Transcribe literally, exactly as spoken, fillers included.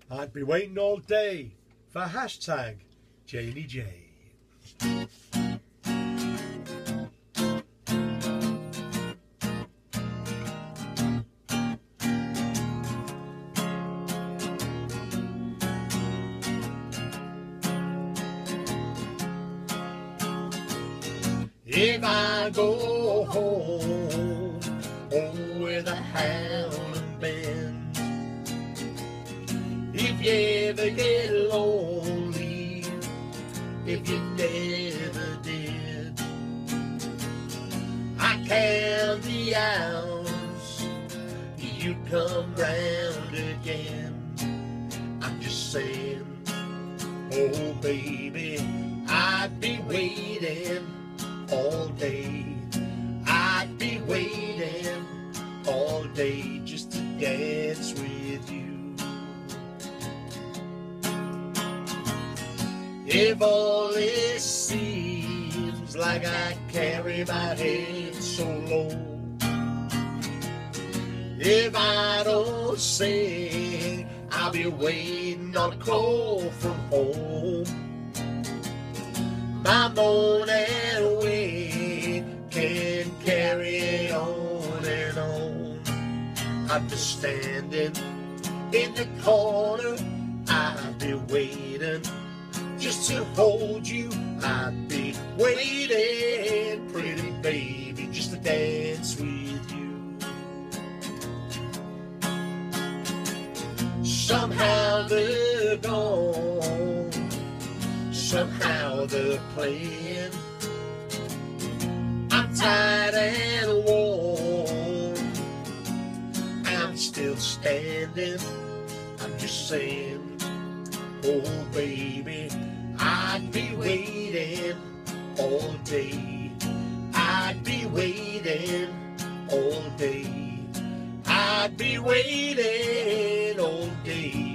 I'd be waiting all day for hashtag Janie J. If I go home, home where the howling been, if you ever get lonely, if you never did, I count the hours you'd come round again. I'm just saying, oh baby, I'd be waiting all day. I'd be waiting all day just to dance with you. If all this seems like I carry my head so low, if I don't sing, I'll be waiting on a call from home. My moan and wait can carry on and on. I'm just standing in the corner, I'll be waiting just to hold you. I'd be waiting, pretty baby, just to dance with you. Somehow they're gone, somehow they're playing. I'm tired and worn, I'm still standing. I'm just saying, oh baby, I'd be waiting all day. I'd be waiting all day. I'd be waiting all day.